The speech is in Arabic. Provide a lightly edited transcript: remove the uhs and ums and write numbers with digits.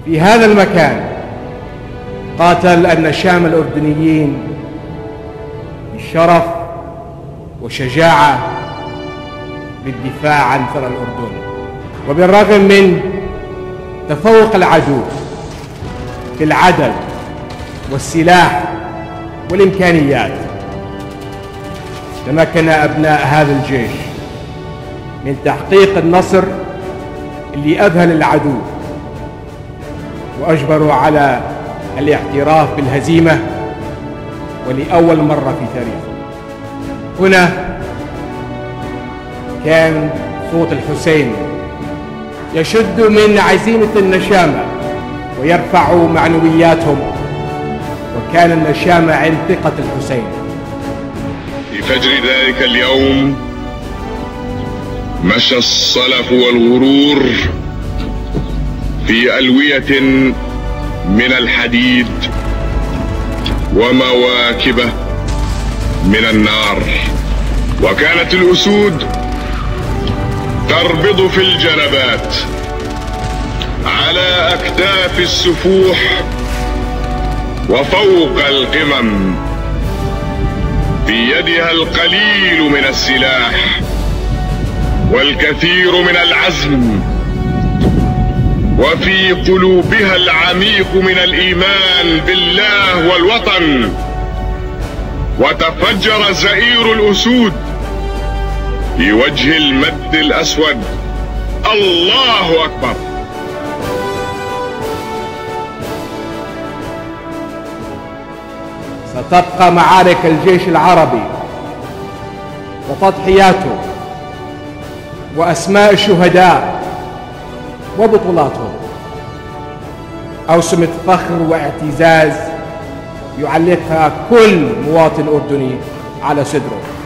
في هذا المكان قاتل النشام الأردنيين بشرف وشجاعة للدفاع عن ثرى الأردن. وبالرغم من تفوق العدو في العدد والسلاح والإمكانيات، تمكن أبناء هذا الجيش من تحقيق النصر اللي أذهل العدو وأجبروا على الاعتراف بالهزيمة ولأول مرة في تاريخه. هنا كان صوت الحسين يشد من عزيمة النشامة ويرفع معنوياتهم، وكان النشامة عند ثقة الحسين. في فجر ذلك اليوم مشى الصلف والغرور في ألوية من الحديد ومواكب من النار، وكانت الأسود تربض في الجنبات على أكتاف السفوح وفوق القمم، في يدها القليل من السلاح والكثير من العزم، وفي قلوبها العميق من الإيمان بالله والوطن. وتفجر زئير الأسود في وجه المد الأسود. الله أكبر. ستبقى معارك الجيش العربي وتضحياته وأسماء الشهداء وبطولاتهم أوسمة فخر واعتزاز يعلقها كل مواطن أردني على صدره.